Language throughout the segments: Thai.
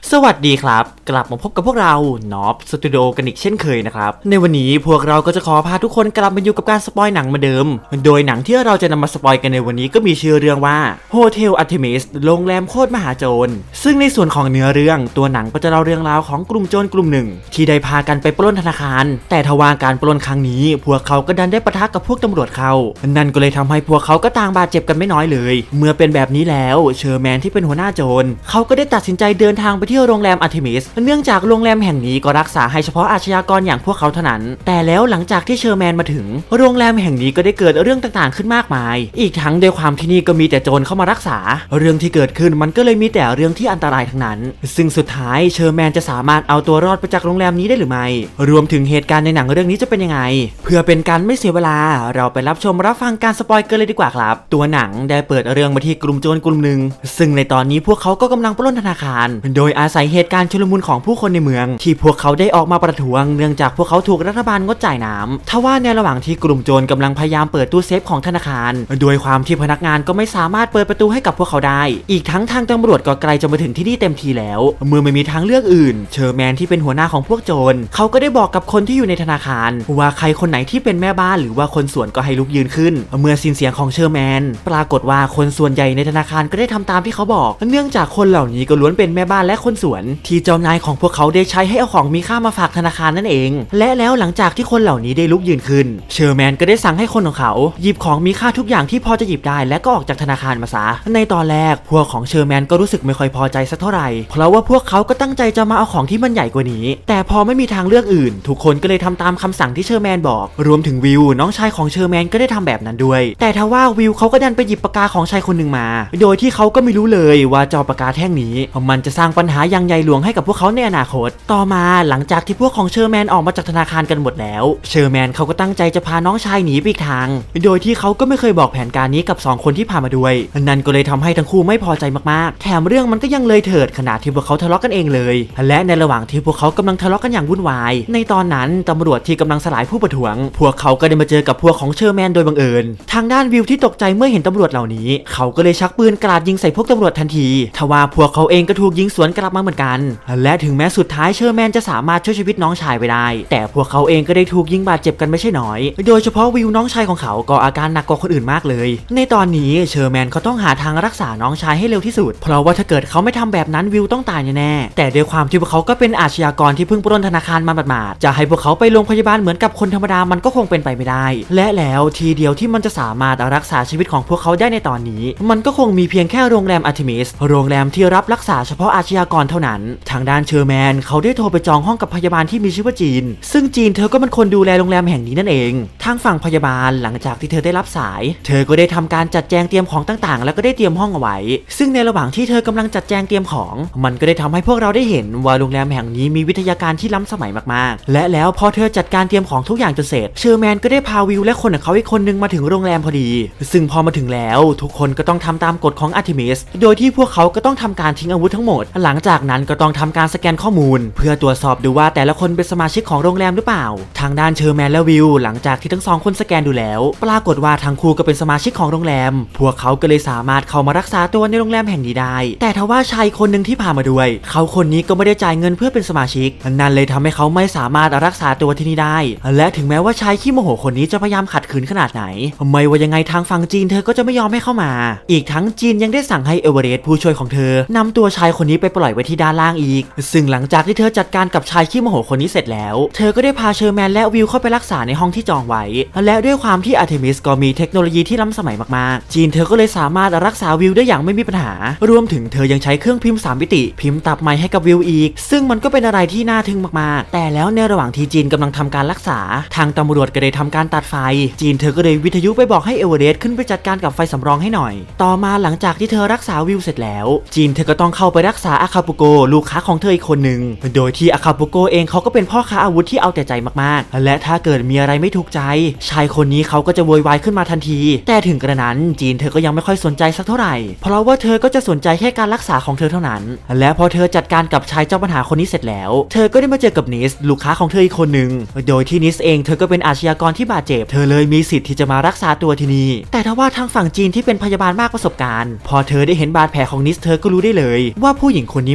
สวัสดีครับกลับมาพบกับพวกเรานอฟสตูดิโอกันอีกเช่นเคยนะครับในวันนี้พวกเราก็จะขอพาทุกคนกลับมาอยู่กับการสปอยหนังเหมือนเดิมโดยหนังที่เราจะนำมาสปอยกันในวันนี้ก็มีชื่อเรื่องว่าโฮเทลอาร์เทมิสโรงแรมโคตรมหาโจรซึ่งในส่วนของเนื้อเรื่องตัวหนังก็จะเล่าเรื่องราวของกลุ่มโจรกลุ่มหนึ่งที่ได้พากันไปปล้นธนาคารแต่ทว่าการปล้นครั้งนี้พวกเขาก็ดันได้ปะทะกับพวกตำรวจเขานั่นก็เลยทำให้พวกเขาก็ต่างบาดเจ็บกันไม่น้อยเลยเมื่อเป็นแบบนี้แล้วเชอร์แมนที่เป็นหัวหน้าโจรเขาก็ได้ตัดสินใจเดินทางไปที่โรงแรมอาร์เทมิสเนื่องจากโรงแรมแห่งนี้ก็รักษาให้เฉพาะอาชญากรอย่างพวกเขาเท่านั้นแต่แล้วหลังจากที่เชอร์แมนมาถึงโรงแรมแห่งนี้ก็ได้เกิดเรื่องต่างๆขึ้นมากมายอีกทั้งด้วยความที่นี่ก็มีแต่โจรเข้ามารักษาเรื่องที่เกิดขึ้นมันก็เลยมีแต่เรื่องที่อันตรายทั้งนั้นซึ่งสุดท้ายเชอร์แมนจะสามารถเอาตัวรอดไปจากโรงแรมนี้ได้หรือไม่รวมถึงเหตุการณ์ในหนังเรื่องนี้จะเป็นยังไงเพื่อเป็นการไม่เสียเวลาเราไปรับชมรับฟังการสปอยกันเลยดีกว่าครับตัวหนังได้เปิดเรื่องมาที่กลุ่มโจรกลุ่มหนึ่งซึ่งในตอนนี้พวกเขาก็กำลังปล้นธนาคารโดยอาศัยเหตุการณ์ชุลมุนของผู้คนในเมืองที่พวกเขาได้ออกมาประท้วงเนื่องจากพวกเขาถูกรัฐบาลงดจ่ายน้ำทว่าในระหว่างที่กลุ่มโจรกำลังพยายามเปิดตู้เซฟของธนาคารโดยความที่พนักงานก็ไม่สามารถเปิดประตูให้กับพวกเขาได้อีกทั้งทางตำรวจก็ไกลจะมาถึงที่นี่เต็มทีแล้วเมื่อไม่มีทางเลือกอื่นเชอร์แมนที่เป็นหัวหน้าของพวกโจรเขาก็ได้บอกกับคนที่อยู่ในธนาคารว่าใครคนไหนที่เป็นแม่บ้านหรือว่าคนส่วนก็ให้ลุกยืนขึ้นเมื่อสิ้นเสียงของเชอร์แมนปรากฏว่าคนส่วนใหญ่ในธนาคารก็ได้ทำตามที่เขาบอกเนื่องจากคนเหล่านี้ก็ล้วนเป็นแม่บ้านและคนสวนที่เจ้านายของพวกเขาได้ใช้ให้เอาของมีค่ามาฝากธนาคารนั่นเองและแล้วหลังจากที่คนเหล่านี้ได้ลุกยืนขึ้นเชอร์แมนก็ได้สั่งให้คนของเขาหยิบของมีค่าทุกอย่างที่พอจะหยิบได้และก็ออกจากธนาคารมาซะในตอนแรกพวกของเชอร์แมนก็รู้สึกไม่ค่อยพอใจสักเท่าไหร่เพราะว่าพวกเขาก็ตั้งใจจะมาเอาของที่มันใหญ่กว่านี้แต่พอไม่มีทางเลือกอื่นทุกคนก็เลยทำตามคำสั่งที่เชอร์แมนบอกรวมถึงวิวน้องชายของเชอร์แมนก็ได้ทำแบบนั้นด้วยแต่ทว่าวิวเขาก็ดันไปหยิบปากกาของชายคนหนึ่งมาโดยที่เขาก็ไม่รู้เลยว่าจอปากกาแท่งนี้มันจะสร้างปัญหาอย่างใหญ่หลวงให้กับพวกเขาในอนาคตต่อมาหลังจากที่พวกของเชอร์แมนออกมาจากธนาคารกันหมดแล้วเชอร์แมนเขาก็ตั้งใจจะพาน้องชายหนีไปอีกทางโดยที่เขาก็ไม่เคยบอกแผนการนี้กับ2คนที่พามาด้วยนั่นก็เลยทำให้ทั้งคู่ไม่พอใจมากๆแถมเรื่องมันก็ยังเลยเถิดขนาดที่พวกเขาทะเลาะกันเองเลยและในระหว่างที่พวกเขากำลังทะเลาะกันอย่างวุ่นวายในตอนนั้นตำรวจที่กำลังสลายผู้ประท้วงพวกเขาก็ได้มาเจอกับพวกของเชอร์แมนโดยบังเอิญทางด้านวิวที่ตกใจเมื่อเห็นตำรวจเหล่านี้เขาก็เลยชักปืนกราดยิงใส่พวกตำรวจทันทีทว่าพวกเขาเองก็ถูกยิงสวนกลับมาเหมือนกันและถึงแม้สุดท้ายเชอร์แมนจะสามารถช่วยชีวิตน้องชายไว้ได้แต่พวกเขาเองก็ได้ถูกยิงบาดเจ็บกันไม่ใช่น้อยโดยเฉพาะวิวน้องชายของเขาก็อาการหนักกว่าคนอื่นมากเลยในตอนนี้เชอร์แมนเขาต้องหาทางรักษาน้องชายให้เร็วที่สุดเพราะว่าถ้าเกิดเขาไม่ทำแบบนั้นวิวต้องตายแน่ๆแต่ด้วยความที่พวกเขาก็เป็นอาชญากรที่เพิ่งปล้นธนาคารมาหมาดๆจะให้พวกเขาไปโรงพยาบาลเหมือนกับคนธรรมดามันก็คงเป็นไปไม่ได้และแล้วทีเดียวที่มันจะสามารถรักษาชีวิตของพวกเขาได้ในตอนนี้มันก็คงมีเพียงแค่โรงแรมอาร์เทมิสโรงแรมที่รับรักษาเฉพาะอาชญากรเท่านั้นทางด้านเชอร์แมนเขาได้โทรไปจองห้องกับพยาบาลที่มีชื่อว่าจีนซึ่งจีนเธอก็เป็นคนดูแลโรงแรมแห่งนี้นั่นเองทางฝั่งพยาบาลหลังจากที่เธอได้รับสายเธอก็ได้ทำการจัดแจงเตรียมของต่างๆแล้วก็ได้เตรียมห้องเอาไว้ซึ่งในระหว่างที่เธอกำลังจัดแจงเตรียมของมันก็ได้ทำให้พวกเราได้เห็นว่าโรงแรมแห่งนี้มีวิทยาการที่ล้ำสมัยมากๆและแล้วพอเธอจัดการเตรียมของทุกอย่างจนเสร็จเชอร์แมนก็ได้พาวิวและคนของเขาอีกคนนึงมาถึงโรงแรมพอดีซึ่งพอมาถึงแล้วทุกคนก็ต้องทำตามกฎของอาร์เทมิสโดยที่พวกเขาก็ต้องทำการทิ้งอาวุธทั้งหมดหลังจากนั้นก็ต้องทำการสแกนข้อมูลเพื่อตรวจสอบดูว่าแต่ละคนเป็นสมาชิกของโรงแรมหรือเปล่าทางด้านเชอร์แมนและวิวหลังจากที่ทั้ง2คนสแกนดูแล้วปรากฏว่าทั้งคู่ก็เป็นสมาชิกของโรงแรมพวกเขาก็เลยสามารถเข้ามารักษาตัวในโรงแรมแห่งนี้ได้แต่ทว่าชายคนหนึ่งที่พามาด้วยเขาคนนี้ก็ไม่ได้จ่ายเงินเพื่อเป็นสมาชิกนั่นเลยทำให้เขาไม่สามารถรักษาตัวที่นี่ได้และถึงแม้ว่าชายขี้โมโหคนนี้จะพยายามขัดขืนขนาดไหนไม่ว่ายังไงทางฝั่งจีนเธอก็จะไม่ยอมให้เข้ามาอีกทั้งจีนยังได้สั่งให้เอเวอเรสต์ผู้ช่วยของเธอนำตัวชายคนนี้ไปปล่อยไว้ที่ด้านล่างอีกซึ่งหลังจากที่เธอจัดการกับชายขี้โมโหคนนี้เสร็จแล้วเธอก็ได้พาเชอร์แมนและวิวเข้าไปรักษาในห้องที่จองไว้และด้วยความที่อาร์เทมิสก็มีเทคโนโลยีที่ล้ำสมัยมากๆจีนเธอก็เลยสามารถรักษาวิวได้อย่างไม่มีปัญหารวมถึงเธอยังใช้เครื่องพิมพ์3มิติพิมพ์ตับใหม่ให้กับวิวอีกซึ่งมันก็เป็นอะไรที่น่าทึ่งมากๆแต่แล้วในระหว่างที่จีนกำลังทำการรักษาทางตำรวจก็ได้ทำการตัดไฟจีนเธอก็เลยวิทยุไปบอกให้เอเวอเรสต์ขึ้นไปจัดการกับไฟสำรองให้หน่อยต่อมาหลังจากที่เธอรักษาวิวเสร็จแล้วจีนเธอก็ต้องเข้าไปรักษาอาคาปุโกลูกค้าของเธออีกคนหนึ่งโดยที่อาคาปุโกเองเขาก็เป็นพ่อค้าอาวุธที่เอาแต่ใจมากๆและถ้าเกิดมีอะไรไม่ถูกใจชายคนนี้เขาก็จะโวยวายขึ้นมาทันทีแต่ถึงกระนั้นจีนเธอก็ยังไม่ค่อยสนใจสักเท่าไหร่เพราะว่าเธอก็จะสนใจแค่การรักษาของเธอเท่านั้นและพอเธอจัดการกับชายเจ้าปัญหาคนนี้เสร็จแล้วเธอก็ได้มาเจอกับนิสลูกค้าของเธออีกคนหนึ่งโดยที่นิสเองเธอก็เป็นอาชญากรที่บาดเจ็บเธอเลยมีสิทธิ์ที่จะมารักษาตัวที่นี่แต่ทว่าทางฝั่งจีนที่เป็นพยาบาลมากประสบการณ์พอเธอได้เห็นบาดแผลของนิสเธอก็รู้ได้เลยว่าผู้หญิงคนนี้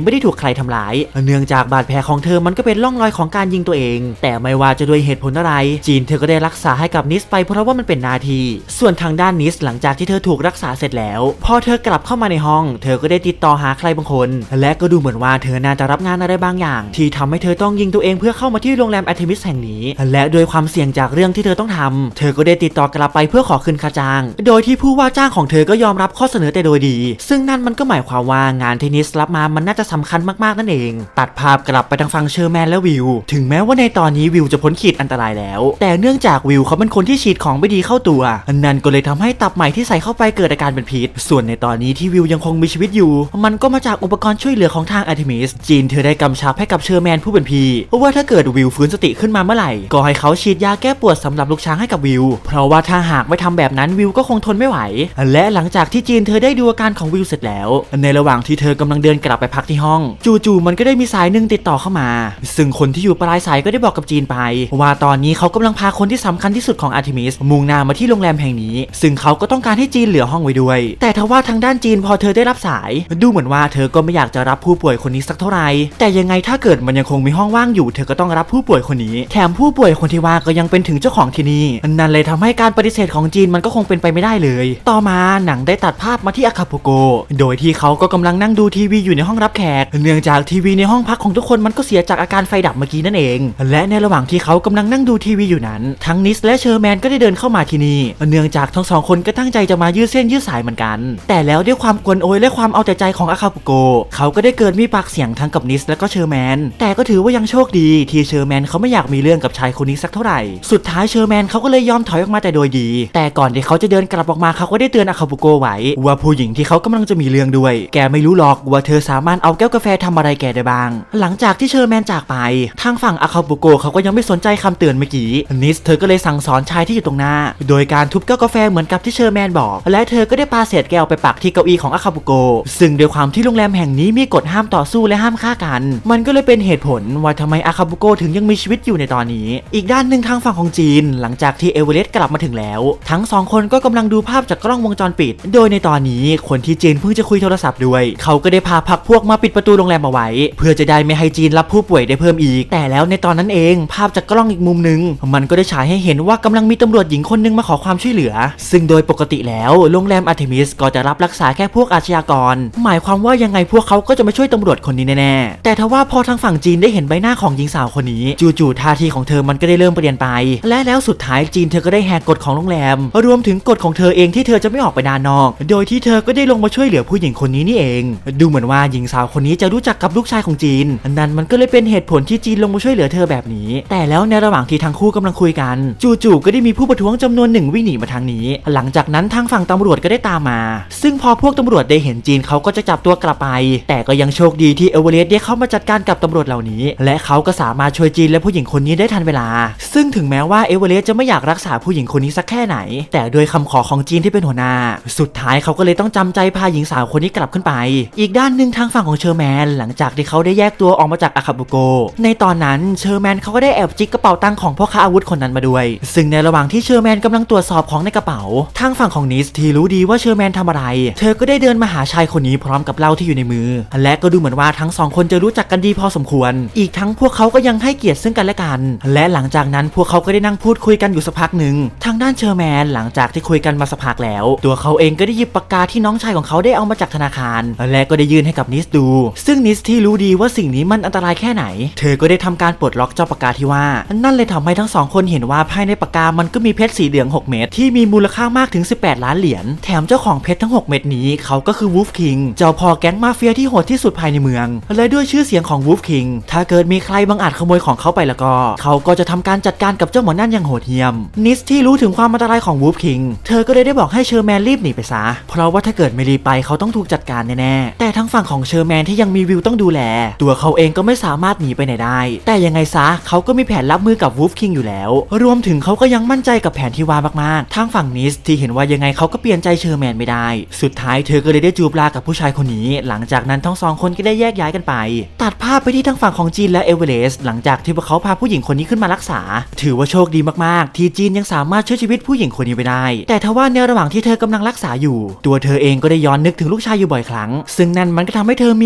ไม่ได้ถูกใครทำร้ายเนื่องจากบาดแผลของเธอมันก็เป็นร่องรอยของการยิงตัวเองแต่ไม่ว่าจะด้วยเหตุผลอะไรจีนเธอก็ได้รักษาให้กับนิสไปเพราะว่ามันเป็นหน้าที่ส่วนทางด้านนิสหลังจากที่เธอถูกรักษาเสร็จแล้วพอเธอกลับเข้ามาในห้องเธอก็ได้ติดต่อหาใครบางคนและก็ดูเหมือนว่าเธอน่าจะรับงานอะไรบางอย่างที่ทำให้เธอต้องยิงตัวเองเพื่อเข้ามาที่โรงแรมอาร์เทมิสแห่งนี้และด้วยความเสี่ยงจากเรื่องที่เธอต้องทำเธอก็ได้ติดต่อกลับไปเพื่อขอคืนค่าจ้างโดยที่ผู้ว่าจ้างของเธอก็ยอมรับข้อเสนอแต่โดยดีซึ่งนั่นมันก็หมายความว่างานที่นิสรับมามันน่าจะสำคัญมากๆนั่นเองตัดภาพกลับไปทางฝั่งเชอร์แมนและวิวถึงแม้ว่าในตอนนี้วิวจะพ้นขีดอันตรายแล้วแต่เนื่องจากวิวเขาเป็นคนที่ฉีดของไม่ดีเข้าตัวนั่นก็เลยทำให้ตับใหม่ที่ใส่เข้าไปเกิดอาการเป็นพิษส่วนในตอนนี้ที่วิวยังคงมีชีวิตอยู่มันก็มาจากอุปกรณ์ช่วยเหลือของทางอาร์เทมิสจีนเธอได้กำชับให้กับเชอร์แมนผู้เป็นพี่ว่าถ้าเกิดวิวฟื้นสติขึ้นมาเมื่อไหร่ก็ให้เขาฉีดยาแก้ปวดสำหรับลูกช้างให้กับวิวเพราะว่าถ้าหากไม่ทำแบบนั้นวิวก็คงทนไม่ไหวและหลังจากที่จีนเธอได้ดูอาการของวิวเสร็จแล้วในระหว่างที่เธอกำลังเดินกลับไปพักที่ห้องจู่ๆมันก็ได้มีสายหนึ่งติดต่อเข้ามาซึ่งคนที่อยู่ปลายสายก็ได้บอกกับจีนไปว่าตอนนี้เขากำลังพาคนที่สำคัญที่สุดของอาร์เทมิสมุ่งหน้ามาที่โรงแรมแห่งนี้ซึ่งเขาก็ต้องการให้จีนเหลือห้องไว้ด้วยแต่ทว่าทางด้านจีนพอเธอได้รับสายดูเหมือนว่าเธอก็ไม่อยากจะรับผู้ป่วยคนนี้สักเท่าไหร่แต่ยังไงถ้าเกิดมันยังคงมีห้องว่างอยู่เธอก็ต้องรับผู้ป่วยคนนี้แถมผู้ป่วยคนที่ว่าก็ยังเป็นถึงเจ้าของที่นี่นั่นเลยทำให้การปฏิเสธของจีนมันก็คงเป็นไปไม่ได้เลยต่อมาหนังได้ตัดภาพมาที่อาคาปุโกโดยที่เขาก็กำลังนั่งดูทีวีอยู่ในห้องรับแขกเนื่องจากทีวีในห้องพักของทุกคนมันก็เสียจากอาการไฟดับเมื่อกี้นั่นเองและในระหว่างที่เขากำลังนั่งดูทีวีอยู่นั้นทั้งนิสและเชอร์แมนก็ได้เดินเข้ามาที่นี่เนื่องจากทั้งสองคนก็ตั้งใจจะมายืดเส้นยืดสายเหมือนกันแต่แล้วด้วยความกวนโอยและความเอาแต่ใจของอาคาปุโกเขาก็ได้เกิดมีปากเสียงทั้งกับนิสและก็เชอร์แมนแต่ก็ถือว่ายังโชคดีที่เชอร์แมนเขาไม่อยากมีเรื่องกับชายคนนี้สักเท่าไหร่สุดท้ายเชอร์แมนเขาก็เลยยอมถอยออกมาแต่โดยดีแต่ก่อนที่เขาจะเดินกลับออกมาเขาก็ได้เตือนอาคาปุโกไว้ว่าผู้หญิงที่เขากำลังจะมีเรื่องด้วยแกไม่รู้หรอกว่าเธอสามารถเอาแก้วกาแฟทำอะไรแกได้บ้างหลังจากที่เชอร์แมนจากไปทางฝั่งอาคาปุโกเขาก็ยังไม่สนใจคำเตือนเมื่อกี้นิสเธอก็เลยสั่งสอนชายที่อยู่ตรงหน้าโดยการทุบแก้วกาแฟเหมือนกับที่เชอร์แมนบอกและเธอก็ได้ปาเศษแก้วไปปักที่เก้าอี้ของอาคาปุโกซึ่งด้วยความที่โรงแรมแห่งนี้มีกฎห้ามต่อสู้และห้ามฆ่ากันมันก็เลยเป็นเหตุผลว่าทำไมอาคาปุโกถึงยังมีชีวิตอยู่ในตอนนี้อีกด้านหนึ่งทางฝั่งของจีนหลังจากที่เอเวอเรสต์กลับมาถึงแล้วทั้งสองคนก็กำลังดูภาพจากกล้องวงจรปิดโดยในตอนนี้คนที่จีนเพิ่งจะคุยโทรศัพท์ด้วยเขาก็ได้พาพรรคพวกมาปิดประตูโรงแรมเอาไว้เพื่อจะได้ไม่ให้จีนรับผู้ป่วยได้เพิ่มอีกแต่แล้วในตอนนั้นเองภาพจากกล้องอีกมุมนึงมันก็ได้ฉายให้เห็นว่ากำลังมีตำรวจหญิงคนนึงมาขอความช่วยเหลือซึ่งโดยปกติแล้วโรงแรมอาร์เทมิสก็จะรับรักษาแค่พวกอาชญากรหมายความว่ายังไงพวกเขาก็จะมาช่วยตำรวจคนนี้แน่ๆแต่ทว่าพอทางฝั่งจีนได้เห็นใบหน้าของหญิงสาวคนนี้จู่ๆท่าทีของเธอมันก็ได้เริ่มเปลี่ยนไปและแล้วสุดท้ายจีนเธอก็ได้แหกกฎของโรงแรมรวมถึงกฎของเธอเองที่เธอจะไม่ออกไปด้านนอกโดยที่เธอก็ได้ลงมาช่วยเหลือผู้หญิงคนนี้นี่เองดูเหมือนว่าหญิงสาวคนนี้จะรู้จักกับลูกชายของจีนนั่นมันก็เลยเป็นเหตุผลที่จีนลงมาช่วยเหลือเธอแบบนี้แต่แล้วในระหว่างที่ทั้งคู่กำลังคุยกันจู่ๆก็ได้มีผู้ประท้วงจำนวนหนึ่งวิ่งหนีมาทางนี้หลังจากนั้นทางฝั่งตำรวจก็ได้ตามมาซึ่งพอพวกตำรวจได้เห็นจีนเขาก็จะจับตัวกลับไปแต่ก็ยังโชคดีที่เอเวอเรสต์ได้เข้ามาจัดการกับตำรวจเหล่านี้และเขาก็สามารถช่วยจีนและผู้หญิงคนนี้ได้ทันเวลาซึ่งถึงแม้ว่าเอเวอเรสต์จะไม่อยากรักษาผู้หญิงคนนี้สักแค่ไหนแต่ด้วยคำขอของจีนที่เป็นหัวหน้าสุดท้ายเขาก็เลยต้องจำใจพาหญิงสาวคนนี้กลับขึ้นไปอีกด้านหนึ่งทางฝั่งของเชอร์แมนหลังจากที่เขาได้แยกตัวออกมาจากอาคาบุโกในตอนนั้นเชอร์แมนเขาก็ได้แอบจิกกระเป๋าตังค์ของพ่อค้าอาวุธคนนั้นมาด้วยซึ่งในระหว่างที่เชอร์แมนกำลังตรวจสอบของในกระเป๋าทางฝั่งของนิสที่รู้ดีว่าเชอร์แมนทำอะไรเธอก็ได้เดินมาหาชายคนนี้พร้อมกับเหล้าที่อยู่ในมือและก็ดูเหมือนว่าทั้งสองคนจะรู้จักกันดีพอสมควรอีกทั้งพวกเขาก็ยังให้เกียรติซึ่งกันและกันและหลังจากนั้นพวกเขาก็ได้นั่งพูดคุยกันอยู่สักพักหนึ่งทางด้านเชอร์แมนหลังจากที่คุยกันมาสักพักแล้วตัวเขาเองก็ได้หยิบปากกาที่น้องชายของเขาได้เอามาจากธนาคารและก็ได้ยื่นให้กับนิสดูซึ่งนิสที่รู้ดีว่าสิ่งนี้มันอันตรายแค่ไหนเธอก็ได้ทำการปลดล็อกเจ้าปากกาที่ว่านั่นเลยทำให้ทั้งสองคนเห็นว่าภายในปากกามันก็มีเพชรสีเหลือง6เม็ดที่มีมูลค่ามากถึง18ล้านเหรียญแถมเจ้าของเพชรทั้ง6เม็ดนี้เขาก็คือวูฟคิงเจ้าพ่อแก๊งมาเฟียที่โหดที่สุดภายในเมืองและด้วยชื่อเสียงของวูฟคิงถ้าเกิดมีใครบังอาจขโมยของเขาไปแล้วก็เขาก็จะทำการจัดการกับเจ้าหมอนั่นอย่างโหดเหี้ยมนิสที่รู้ถึงความอันตรายของวูฟคิงเธอก็เลยได้บอกให้เชอร์แมนรีบหนีไปซะเพราะว่าถ้าเกิดไม่รีบไปเขาต้องถูกจัดการแน่ๆแต่ทั้งฝั่งของเชอร์แมนที่ยังมีวิวต้องดูแลตัวเขาเองก็ไม่สามารถหนีไปไหนได้แต่ยังไงซะเขาก็มีแผนรับมือกับวูฟคิงอยู่แล้วรวมถึงเขาก็ยังมั่นใจกับแผนที่ว่ามากๆทางฝั่งนิสที่เห็นว่ายังไงเขาก็เปลี่ยนใจเชอร์แมนไม่ได้สุดท้ายเธอก็เลยได้จูบลากับผู้ชายคนนี้หลังจากนั้นทั้งสองคนก็ได้แยกย้ายกันไปตัดภาพไปที่ทางฝั่งของจีนและเอเวอเรสต์หลังจากที่พวกเขาพาผู้หญิงคนนี้ขึ้นมารักษาถือว่าโชคดีมากๆที่จีนยังสามารถช่วยชีวิตผู้หญิงคนนี้ไว้ได้แต่ทว่าในระหว่างที่เธอกำลังรักษาอยู่ตัวเธอเองก็ได้ย้อนนึกถึงลูกชายอยู่บ่อยครั้งซึ่งนั่นมันก็ทำให้เธอมี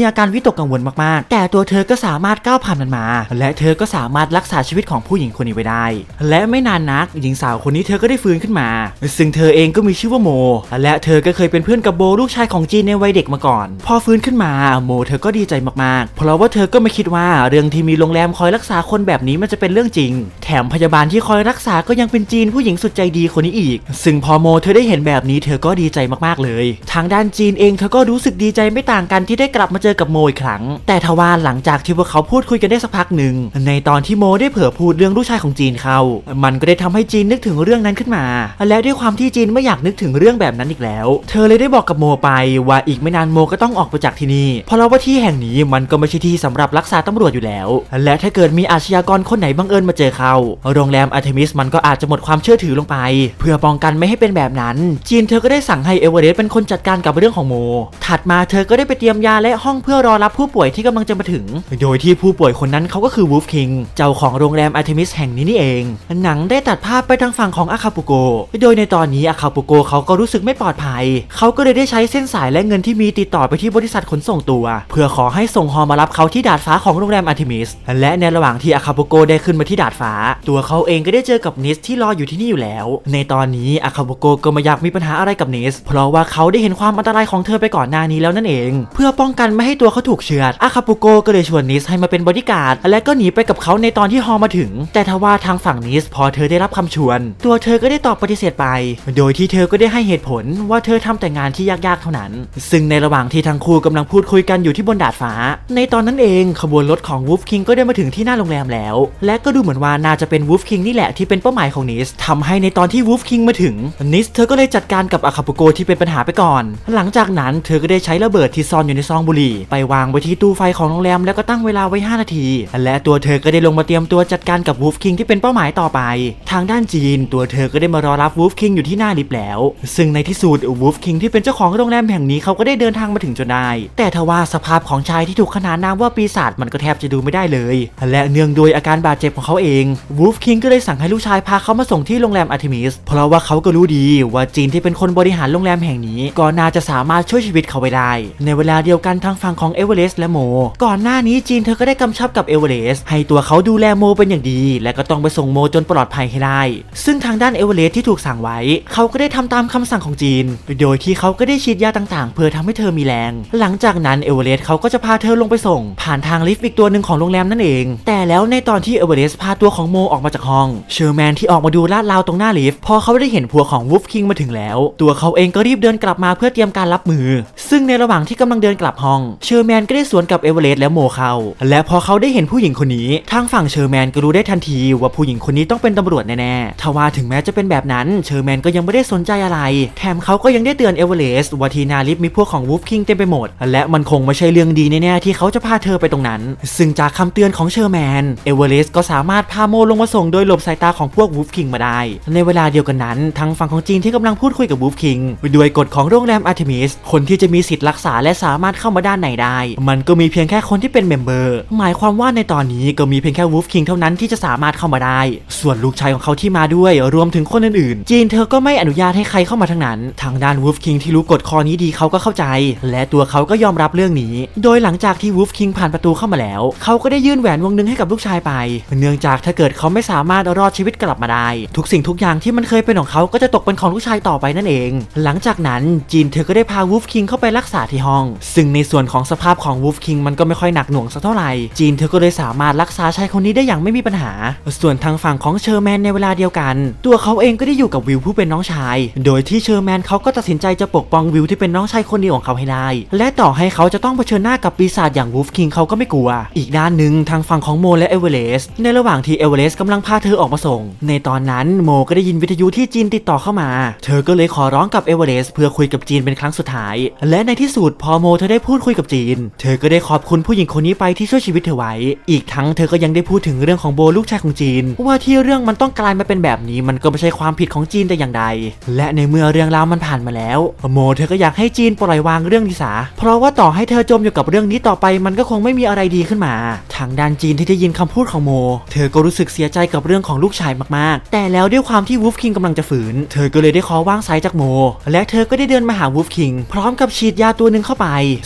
อาการวิตกกังวลมากๆแต่ตัวเธอก็สามารถก้าวผ่านมันมาและเธอก็สามารถรักษาชีวิตของผู้หญิงคนนี้ไว้ได้และไม่นานนักหญิงสาวคนนี้เธอก็ได้ฟื้นขึ้นมาซึ่งเธอเองก็มีชื่อว่าโมและเธอก็เคยเป็นเพื่อนกับโบลูกชายของจีนในวัยเด็กมาก่อนพอฟื้นขึ้นมาโมเธอก็ดีใจมากๆเพราะว่าเธอก็ไม่คิดว่าเรื่องที่มีโรงแรมคอยรักษาคนแบบนี้มันจะเป็นเรื่องจริงแถมพยาบาลที่คอยรักษาก็ยังเป็นจีนผู้หญิงสุดใจดีคนนี้อีกซึ่งพอโมเธอได้เห็นแบบนี้เธอก็ดีใจมากๆเลยทางด้านจีนเองเธอก็รู้สึกดีใจไม่ต่างกันที่ได้กลับมาเจอกับโมอีกครั้งแต่ทว่าหลังจากที่พวกเขาพูดคุยกันได้สักพักหนึ่งในตอนที่โมได้เผลอพูดเรื่องลูกชายของจีนเขามันก็ได้ทำให้จีนนึกถึงเรื่องนั้นขึ้นมาและด้วยความที่จีนไม่อยากนึกถึงเรื่องแบบนั้นอีกแล้วเธอเลยได้บอกกับโมไปว่าอีกไม่นานโมก็ต้องออกไปจากที่นี่เพราะว่าที่แห่งนี้มันก็ไม่ใช่ที่สำหรับรักษาตำรวจอยู่แล้วและถ้าเกิดมีอาชญากรคนไหนบังเอิญมาเจอเขาโรงแรมอาร์เทมิสมันก็อาจจะหมดความเชื่อถือลงไปเพื่อป้องกันไม่ให้เป็นแบบนั้นจีนเธอก็ได้สั่งให้เอเวอเรสต์เป็นคนจัดการกับเรื่องของโมถัดมาเธอก็ได้ไปเตรียมยาและห้องเพื่อรอรับผู้ป่วยที่กำลังจะมาถึงโดยที่ผู้ป่วยคนนั้นเขาก็คือวูฟคิงเจ้าของโรงแรมอาร์เทมิสแห่งนี้นี่เองหนังได้ตัดภาพไปทางฝั่งของอาคาปุโกโดยในตอนนี้อาคาปุโกเขาก็รู้สึกไม่ปลอดภัยเขาก็เลยได้ใช้เส้นสายและเงินที่มีติดต่อไปที่บริษัทขนส่งตัวเพื่อขอให้ส่งฮอมารับเขาที่ดาดฟ้าของโรงแรมอาร์เทมิสและในระหว่างที่อาคาปุโกได้ขึ้นมาที่ดาดฟ้าตัวเขาเองก็ได้เจอกับนิสที่รออยู่ที่นี่อยู่แล้วในตอนนี้อาคาปุโกก็ไม่อยากมีปัญหาอะไรกับนิสเพราะว่าเขาได้เห็นความอันตรายของเธอไปก่อนหน้านี้แล้วนั่นเองเพื่อป้องกันไม่ให้ตัวเขาถูกเฉือดอาคาปุโกก็เลยชวนนิสให้มาเป็นบอดี้การ์ดและก็หนีไปกับเขาในตอนที่ฮอมาถึงแต่ทว่าทางฝั่งนิสพอเธอได้รับคำชวนตัวเธอก็ได้ตอบปฏิเสธไปโดยที่เธอก็ได้ให้เหตุผลว่าเธอทำแต่งานที่ยากๆเท่านั้นซึ่งในระหว่างที่ทั้งคู่กำลังพูดคุยกันอยู่ที่บนดาดฟ้าในตอนนั้นเองขบวนรถของวูฟคิงก็ได้มาถึงที่หน้าโรงแรมแล้วและก็ดูเหมือนว่าน่าจะเป็นวูฟคิงนี่แหละที่เป็นเป้าหมายของนิสทำให้ในตอนที่วูฟคิงมาถึงนิสเธอก็เลยจัดการกับอาคาปุโกที่เป็นปัญหาไปก่อนหลังจากนั้นเธอก็ได้ใช้ระเบิดที่ซ่อนอยู่ในซองบุหรี่ไปวางไว้ที่ตู้ไฟของโรงแรมแล้วก็ตั้งเวลาไว้5นาทีและตัวเธอก็ได้ลงมาเตรียมตัวจัดการกับวูฟคิงที่เป็นเป้าหมายต่อไปทางด้านจีนตัวเธอก็ได้มารอรับวูฟคิงอยู่ที่หน้าลิฟต์แล้วซึ่งในที่สุดวูฟคิงที่เป็นเจ้าของโรงแรมแห่งนี้เขาก็ได้เดินทางมาถึงจนได้แต่ทว่าสภาพของชายที่ถูกขนานนามว่าปีศาจมันก็แทบจะดูไม่ได้เลยและเนื่องโดยอาการบาดเจ็บของเขาเองวูฟคิงก็เลยสั่งให้ลูกชายพาเขามาส่งที่โรงแรมอาร์เทมิสเพราะว่าเขาก็รู้ดีว่าจีนที่เป็นคนบริหารโรงแรมแห่งนี้ก็น่าจะสามารถช่วยชีวิตเขาไว้ได้ในเวลาเดียวกันทางฝั่งของเอเวอเรสต์และโมก่อนหน้านี้จีนเธอก็ได้กำชับกับเอเวอเรสต์ให้ตัวเขาดูแลโมเป็นอย่างดีและก็ต้องไปส่งโมจนปลอดภัยให้ได้ซึ่งทางด้านเอเวอเรสต์ที่ถูกสั่งไว้เขาก็ได้ทำตามคำสั่งของจีนโดยที่เขาก็ได้ฉีดยาต่างๆเพื่อทำให้เธอมีแรงหลังจากนั้นเอเวอเรสต์เขาก็จะพาเธอลงไปส่งผ่านทางลิฟต์อีกตัวหนึ่งของโรงแรมนั่นเองแต่แล้วในตอนที่เอเวอเรสต์พาตัวของโมออกมาจากห้องเชอร์แมนที่ออกมาดูลาดราวตรงหน้าลิฟต์พอเขาได้เห็นพวกของวูฟคิงมาถึงแล้วตัวเขาเองก็รีบเดินกลับมาเพื่อเตรียมการรับมือซึ่งในระหว่างที่กำลังเดินกลับห้องเชอร์แมนก็ได้สวนกับเอเวอเรสต์และโมเขาและพอเขาได้เห็นผู้หญิงคนนี้ทางฝั่งเชอร์แมนก็รู้ได้ทันทีว่าผู้หญิงคนนี้ต้องเป็นตำรวจแน่ๆทว่าถึงแม้จะเป็นแบบนั้นเชอร์แมนก็ยังไม่ได้สนใจอะไรแถมเขาก็ยังได้เตือนเอเวอเรสต์ว่าที่หน้าลิฟต์มีพวกของวูฟคิงเต็มไปหมดและมันคงไม่ใช่เรื่องดีแน่ๆที่เขาจะพาเธอไปตรงนั้นซึ่งจากคำเตือนของเชอร์แมนเอเวอเรสต์ก็สามารถพาโมลงมาส่งโดยหลบสายตาของพวกวูฟคิงมาได้ในเวลาเดียวกันนั้นทางฝั่งของจีนที่กำลังพูดคุยกับวูฟคิงด้วยกฎของโรงแรมอาร์เทมิสคนที่จะมีสิทธิ์รักษาและสามารถเข้ามาด้านในได้มันก็มีเพียงแค่คนที่เป็นเมมเบอร์หมายความว่าในตอนนี้ก็มีเพียงแค่วูฟคิงเท่านั้นที่จะสามารถเข้ามาได้ส่วนลูกชายของเขาที่มาด้วยรวมถึงคนอื่นๆจีนเธอก็ไม่อนุญาตให้ใครเข้ามาทั้งนั้นทางด้านวูฟคิงที่รู้กฎข้อนี้ดีเขาก็เข้าใจและตัวเขาก็ยอมรับเรื่องนี้โดยหลังจากที่วูฟคิงผ่านประตูเข้ามาแล้วเขาก็ได้ยื่นแหวนวงนึงให้กับลูกชายไปเนื่องจากถ้าเกิดเขาไม่สามารถรอดชีวิตกลับมาได้ทุกสิ่งทุกอย่างที่มันเคยเป็นของเขาก็จะตกเป็นของลูกชายต่อไปนั่นเองหลังจากนั้นจีนเธอก็ได้พาวูฟคิงเข้าไปรักษาที่ห้องซึ่งในส่วนของสภาพของวูฟคิงมันก็ไม่ค่อยหนักหน่วงสักเท่าไหร่จีนเธอก็เลยสามารถรักษาชายคนนี้ได้อย่างไม่มีปัญหาส่วนทางฝั่งของเชอร์แมนในเวลาเดียวกันตัวเขาเองก็ได้อยู่กับวิลผู้เป็นน้องชายโดยที่เชอร์แมนเขาก็ตัดสินใจจะปกป้องวิลที่เป็นน้องชายคนเดียวของเขาให้ได้และต่อให้เขาจะต้องเผชิญหน้ากับปีศาจอย่างวูฟคิงเขาก็ไม่กลัวอีกด้านหนึ่งทางฝั่งของโมและเอเวอเรสต์ในระหว่างที่เอเวอเรสต์กำลังพาเธอออกมาส่งในตอนนั้นโมก็ได้ยินวิทยุที่จีนติดต่อเข้ามาเธอก็เลยขอร้องกับเอเวอเรสต์เพื่อคุยกับจีนเป็นครั้งสุดท้ายและในที่สุดพอโมเธอได้พูดคุยกับจีนเธอก็ได้ขอบคุณผู้หญิงคนนี้ไปที่ช่วยชีวิตเธอไว้อีกทั้งเธอก็ยังได้พูดถึงเรื่องของโบลูกชายของจีนว่าที่เรื่องมันต้องกลายมาเป็นแบบนี้มันก็ไม่ใช่ความผิดของจีนแต่อย่างใดและในเมื่อเรื่องราวมันผ่านมาแล้วโมเธอก็อยากให้จีนปล่อยวางเรื่องนี้ซะเพราะว่าต่อให้เธอจมอยู่กับเรื่องนี้ต่อไปมันก็คงไม่มีอะไรดีขึ้นมาทางด้านจีนที่ได้ยินคำพูดของโมเธอก็รู้สึกเสียใจกับเรื่องของลูกชายมากๆแต่แล้วด้วยความที่วูฟคิงกำลังจะฝืนเธอก็เลยได้ขอวางสายจากโมและเธอก็ได้เดินมาหาวูฟคิงพร้อมกับฉีดยาตัวหนึ่งเข้าไปซึ่งฤทธิ์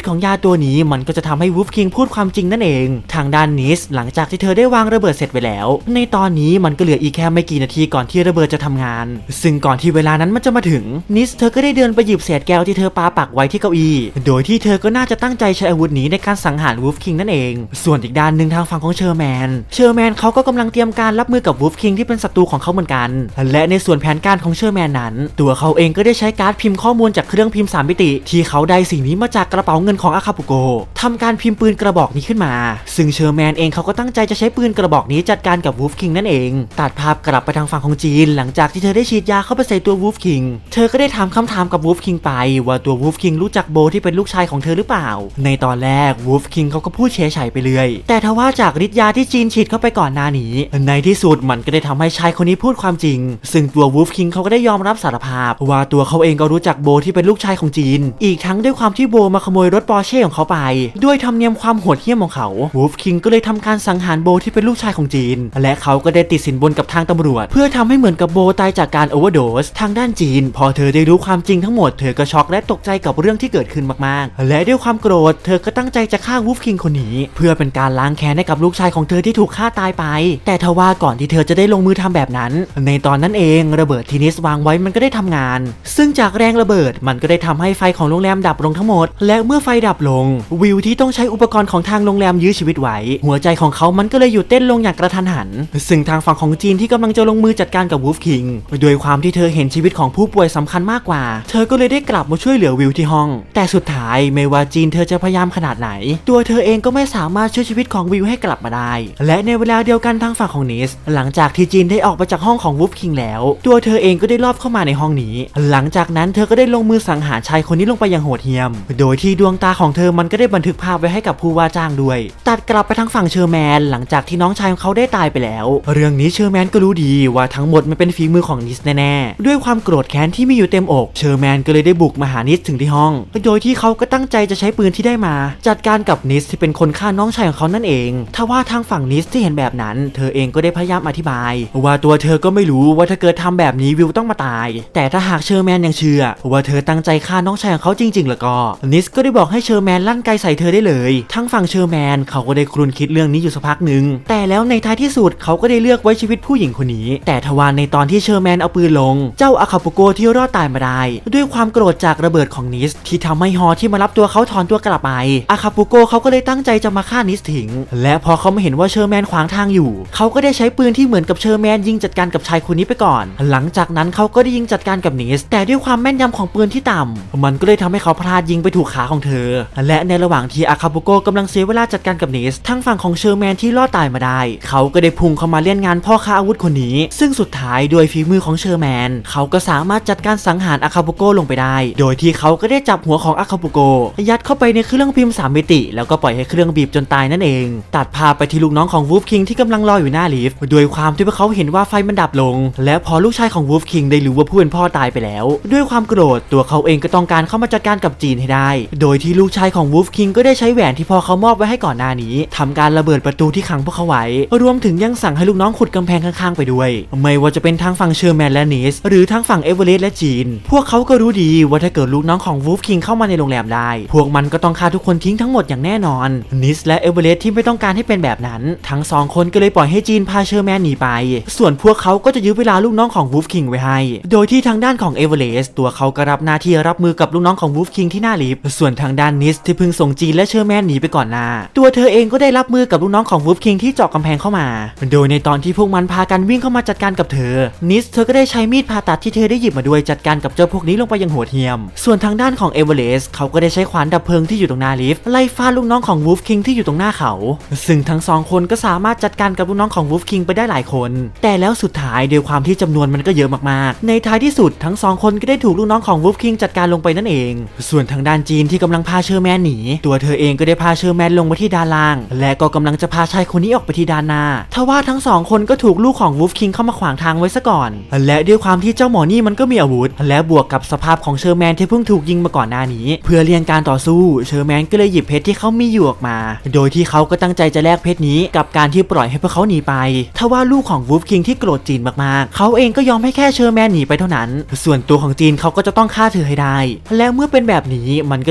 ของยาตัวนี้มันก็จะทำให้วูฟคิงพูดความจริงนั่นเองทางด้านนิสหลังจากที่เธอได้วางระเบิดเสร็จไปแล้วในตอนนี้มันก็เหลืออีกแค่ไม่กี่นาทีก่อนที่ระเบิดจะทำงานซึ่งก่อนที่เวลานั้นมันจะมาถึงนิสเธอก็ได้เดินไปหยิบเศษแก้วที่เธอปาปักไว้ที่เก้าอี้โดยที่เธอก็น่าจะตั้งใจใช้อาวุธนี้ในการสังหารวูฟคิงนั่นเองส่วนอีกด้านหนึ่งทางฝั่งของเชอร์แมนเขาก็กำลังเตรียมการรับมือกับวูฟคิงที่เป็นศัตรูของเขาเหมือนกันและในส่วนแผนการของเชอร์แมนนั้นตัวเขาเองก็ได้ใช้การ์ดพิมพ์ข้อมูลจากเครื่องพิมพ์3 มิติที่เขาได้สิ่งนี้มาจากกระเป๋าเงินของอาคาปุโกทำการพิมพ์ปืนกระบอกนี้ขึ้นมาซึ่งเชอร์แมนเองเขาก็ตั้งใจจะใช้ปืนกระบอกนี้จัดการกับวูฟคิงนั่นเองตัดภาพกลับไปทางฝั่งของจีนหลังจากที่เธอได้ฉีดยาเข้าไปใส่ตัววูฟคิงเธอก็ได้ถามคำถามกับวูฟคิงไปว่าตัววูฟคิงรู้จักโบที่เป็นลูกชายของเธอหรือเปล่าในตอนแรกวูฟคิงเขาก็พูดเฉยๆไปเลยแต่ทว่าจากฤทธิ์ยาที่จีนฉีดเข้าไปก่อนหน้านี้ในที่สุดมันก็ได้ทำให้ชายคนนี้พูดความจริงซึ่งตัววูฟคิงเขาก็ได้ยอมรับสารภาพว่าตัวเขาเองก็รู้จักโบที่เป็นลูกชายของจีนอีกทั้งด้วยความที่โบมาขโมยรถปอร์เช่ของเขาไปด้วยธรรมเนียมความโหดเหี้ยมของเขาวูฟคิงก็เลยทำการสังหารโบที่เป็นลูกชายของจีนและเขาก็ได้ติดสินบนกับทางตำรวจเพื่อทำให้เหมือนกับโบตายจากการโอเวอร์โดสทางด้านจีนพอเธอได้รู้ความจริงทั้งหมดเธอก็ช็อกและตกใจกับเรื่องที่เกิดขึ้นมากๆและด้วยความโกรธเธอก็ตั้งใจจะฆ่าวูฟคิงคนนี้เพื่อเป็นการล้างแค้นให้กับลูกชายของเธอที่ถูกฆ่าตายไปแต่ทว่าก่อนที่เธอจะได้ลงมือทำแบบนั้นในตอนนั้นเองระเบิดที่นิสวางไว้มันก็ได้ทำงานซึ่งจากแรงระเบิดมันก็ได้ทำให้ไฟของโรงแรมดับลงทั้งหมดและเมื่อไฟดับลงวิวที่ต้องใช้อุปกรณ์ของทางโรงแรมยื้อชีวิตไว้หัวใจของเขามันก็เลยหยุดเต้นลงอย่างกระทันหันซึ่งทางฝั่งของจีนที่กำลังจะลงมือจัดการกับวูฟคิงโดยความที่เธอเห็นชีวิตของผู้ป่วยสำคัญมากกว่าเธอก็เลยได้กลับมาช่วยเหลือวิวที่ห้องแต่สุดท้ายไม่ว่าจีนเธอจะพยายามขนาดไหนตัวเธอเองก็ไม่สามารถช่วยชีวิตของวิวให้กลับมาได้และในเวลาเดียวกันทางฝั่งของนิสหลังจากที่จีนได้ออกไปจากห้องของวูฟคิงแล้วตัวเธอเองก็ได้ลอบเข้ามาในห้องนี้หลังจากนั้นเธอก็ได้ลงมือสังหารชายคนนี้ลงไปอย่างโหดเหี้ยมโดยที่ดวงตาของเธอมันก็ได้บันทึกภาพไว้ให้กับผู้ว่าจ้างด้วยตัดกลับไปทางฝั่งเชอร์แมนหลังจากที่น้องชายของเขาได้ตายไปแล้วเรื่องนี้เชอร์แมนก็รู้ดีว่าทั้งหมดมันเป็นฝีมือของนิสแน่ๆด้วยความโกรธแค้นที่มีอยู่เต็มอกเชอร์แมนก็เลยได้บุกมาหานิสถึงที่ห้องโดยที่เขาก็ตั้งใจจะใช้ปืนที่ได้มาจัดการกับนิสที่เป็นคนฆ่าน้องชายของเขานั่นเองทว่าทางฝั่งนิสที่เห็นแบบนั้นเธอเองก็ได้พยายามอธิบายว่าตัวเธอก็ไม่รู้ว่าถ้าเกิดทำแบบนี้วิวต้องมาตายแต่ถ้าหากเชอร์แมนยังเชื่อว่าเธอตั้งใจฆ่าน้องชายของเขาจริงๆแล้วก็นิสก็ได้บอกให้เชอร์แมนลั่นไกใส่เธอได้เลยทั้งฝั่งเชอร์แมนเขาก็ได้ครุ่นคิดเรื่องนี้อยู่สักพักหนึ่งแต่แล้วในท้ายที่สุดเขาก็ได้เลือกไว้ชีวิตผู้หญิงคนนี้แต่ทว่าในตอนที่เชอร์แมนเอาปืนลงเจ้าอาคาปุโกที่รอดตายมาได้ด้วยความโกรธจากระเบิดของนิสที่ทำให้ฮอที่มารับตัวเขาถอนตัวกลับไปอาคาปุโกเขาก็เลยตั้งใจจะมาฆ่านิสทิ้งและพอเขาไม่เห็นว่าเชอร์แมนขวางทางอยู่เขาก็ได้ใช้ปืนที่เหมือนกับเชอร์แมนยิงจัดการกับชายคนนี้ไปก่อนหลังจากนั้นเขาก็ได้ยิงจัดการกับนิสแต่ด้วยความแม่นยำของปืนที่ต่ำมันก็เลยทำให้เขาพลาดยิงไปถูกขาของเธอและในระหว่างที่อาคาปุโกกำลังเสียเวลาจัดการกับนิสทั้งฝั่งของเชอร์แมนที่รอดตายมาได้เขาก็ได้พุ่งเข้ามาเล่นงานพ่อค้าอาวุธคนนี้ซึ่งสุดท้ายโดยฝีมือของเชอร์แมนเขาก็สามารถจัดการสังหารอาคาปุโกลงไปได้โดยที่เขาก็ได้จับหัวของอาคาปุโกยัดเข้าไปในเครื่องพิมพ์3 มิติแล้วก็ปล่อยให้เครื่องบีบจนตายนั่นเองตัดภาพไปที่ลูกน้องของวูฟคิงที่กำลังรออยู่หน้าลิฟต์โดยความที่พวกเขาเห็นว่าไฟมันดับลงและพอลูกชายของวูฟคิงได้รู้ว่าผู้เป็นพ่อตายไปแล้วด้วยความโกรธตัวเขาเองก็ต้องการเข้ามาจัดการกับจีนให้ได้โดยที่ลูกชายของวูฟคิงก็ได้ใช้แหวนที่พ่อเขามอบไว้ให้ก่อนหน้านี้ทำการระเบิดประตูที่ขังพวกเขาไว้รวมถึงยังสั่งให้ลูกน้องขุดกำแพงข้างๆไปด้วยไม่ว่าจะเป็นทางฝั่งเชอร์แมนและนิสหรือทางฝั่งเอเวอเรสต์และจีนพวกเขาก็รู้ดีว่าถ้าเกิดลูกน้องของวูฟคิงเข้ามาในโรงแรมได้พวกมันก็ต้องฆ่าทุกคนทิ้งทั้งหมดอย่างแน่นอนนิสและเอเวอเรสต์ที่ไม่ต้องการให้เป็นแบบนั้นทั้ง2 คนก็เลยปล่อยให้จีนพาเชอร์แมนหนีไปส่วนพวกเขาก็จะยื้อเวลาลูกน้องของวูฟคิงไว้ให้โดยที่ทางด้านของเอเวอเรสต์ตัวเขาก็รับหน้าที่รับมือกับลูกน้องของวูฟคิงที่หน้าลิฟต์ส่วนทางด้านนิสที่เพิ่งส่งจีนและเชอร์แมนหนีไปก่อนหน้าตัวเธอเองก็ได้รับมือกับลูกน้องของวูฟคิงที่เจาะกำแพงเข้ามาโดยในตอนที่พวกมันพากันวิ่งเข้ามาจัดการกับเธอนิสเธอก็ได้ใช้มีดผ่าตัดที่เธอได้หยิบมาด้วยจัดการกับเจ้าพวกนี้ลงไปอย่างโหดเหี้ยมส่วนทางด้านของเอเวอเรสต์เขาก็ได้ใช้ขวานดับเพลิงที่อยู่ตรงหน้าลิฟต์ไล่ฟาดลูกน้องของวูฟคิงที่อยู่ตรงหน้าเขาซึ่งทั้ง2 คนก็สามารถจัดการกับลูกน้องของวูฟคิงไปได้หลายคนแต่แล้วสุดท้ายด้วยความที่จำนวนมันก็เยอะมากๆในท้ายที่สุดทั้ง2 คนก็ได้ถูกลูกน้องของวูฟคิงจัดการลงไปนั่นเองส่วนทางด้านจีนที่กำลังพาเชอร์แมนหนีตัวเธอเองก็ได้พาเชอร์แมนลงมาที่ด้านล่างและก็กำลังจะพาชายคนนี้ออกไปที่ด้านหน้าทว่าทั้ง2 คนก็ถูกลูกของวูฟคิงเข้ามาขวางทางไว้ซะก่อนและด้วยความที่เจ้าหมอนี่มันก็มีอาวุธและบวกกับสภาพของเชอร์แมนที่เพิ่งถูกยิงมาก่อนหน้านี้เพื่อเลี่ยงการต่อสู้เชอร์แมนก็เลยหยิบเพชรที่เขามีอยู่ออกมาโดยที่เขาก็ตั้งใจจะแลกเพชรนี้กับการที่ปล่อยให้พวกเขาหนีไปทว่าลูกของวูฟคิงที่โกรธจีนมากๆเขาเองก็ยอมให้แค่เชอร์แมนหนีไปเท่านั้นส่วนตัวของจีนเขาก็จะต้องฆ่าเธอให้ได้และเมื่อเป็นแบบนี้มันก็เลยทำให้เช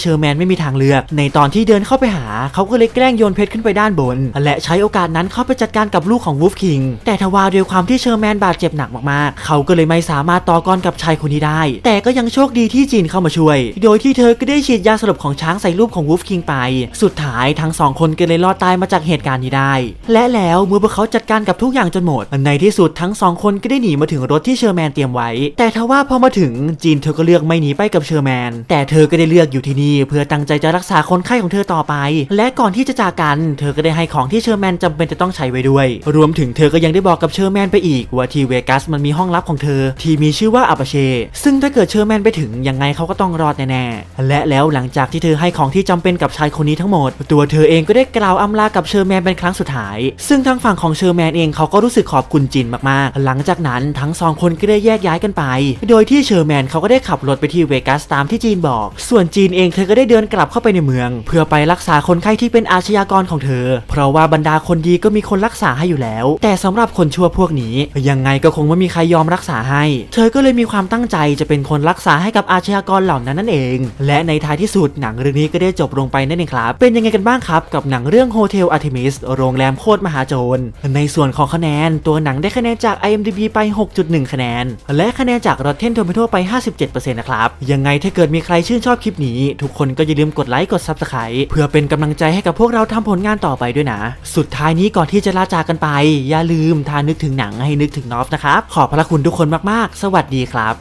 เชอร์แมนไม่มีทางเลือกในตอนที่เดินเข้าไปหาเขาก็เลยแกล้งโยนเพชรขึ้นไปด้านบนและใช้โอกาสนั้นเข้าไปจัดการกับลูกของวูฟคิงแต่ทว่าด้วยความที่เชอร์แมนบาดเจ็บหนักมากๆเขาก็เลยไม่สามารถต่อกรกับชายคนนี้ได้แต่ก็ยังโชคดีที่จีนเข้ามาช่วยโดยที่เธอก็ได้ฉีดยาสลบของช้างใส่รูปของวูฟคิงไปสุดท้ายทั้งสองคนก็เลยรอดตายมาจากเหตุการณ์นี้ได้และแล้วเมื่อพวกเขาจัดการกับทุกอย่างจนหมดในที่สุดทั้งสองคนก็ได้หนีมาถึงรถที่เชอร์แมนเตรียมไว้แต่ทว่าพอมาถึงจีนเธอก็เลือกไม่หนีไปกับเชอร์แมนแต่เธอก็ได้เลือกอยู่ที่นี่เพื่อตั้งใจจะรักษาคนไข้ของเธอต่อไปและก่อนที่จะจากกันเธอก็ได้ให้ของที่เชอร์แมนจำเป็นจะต้องใช้ไว้ด้วยรวมถึงเธอก็ยังได้บอกกับเชอร์แมนไปอีกว่าที่เวกัสมันมีห้องลับของเธอที่มีชื่อว่าอาปาเช่ซึ่งถ้าเกิดเชอร์แมนไปถึงยังไงเขาก็ต้องรอดแน่ๆและแล้วหลังจากที่เธอให้ของที่จำเป็นกับชายคนนี้ทั้งหมดตัวเธอเองก็ได้กล่าวอำลากับเชอร์แมนเป็นครั้งสุดท้ายซึ่งทางฝั่งของเชอร์แมนเองเขาก็รู้สึกขอบคุณจินมากๆหลังจากนั้นทั้งสองคนก็ได้แยกย้ายกันไปโดยที่เชอร์แมนเขาก็ได้ขับรถไปที่เวกัสตามที่จีนบอกส่วนจีนเองเธอก็ได้เดินกลับเข้าไปในเมืองเพื่อไปรักษาคนไข้ที่เป็นอาชญากรของเธอเพราะว่าบรรดาคนดีก็มีคนรักษาให้อยู่แล้วแต่สำหรับคนชั่วพวกนี้ยังไงก็คงไม่มีใครยอมรักษาให้เธอก็เลยมีความตั้งใจจะเป็นคนรักษาให้กับอาชญากรเหล่านั้นนั่นเองและในท้ายที่สุดหนังเรื่องนี้ก็ได้จบลงไปนั่นเองครับเป็นยังไงกันบ้างครับกับหนังเรื่องโฮเทลอาร์เทมิสโรงแรมโคตรมหาโจรในส่วนของคะแนนตัวหนังได้คะแนนจาก IMDb ไป 6.1 คะแนนและคะแนนจาก Rotten Tomato ไป 57% นะครับยังไงถ้าเกิดมีใครชื่นชอบคลิปนี้ทุกคนก็อย่าลืมกดไลค์กด Subscribe เพื่อเป็นกำลังใจให้กับพวกเราทำผลงานต่อไปด้วยนะสุดท้ายนี้ก่อนที่จะลาจากกันไปอย่าลืมถ้านึกถึงหนังให้นึกถึงนอฟนะครับขอบพระคุณทุกคนมากๆสวัสดีครับ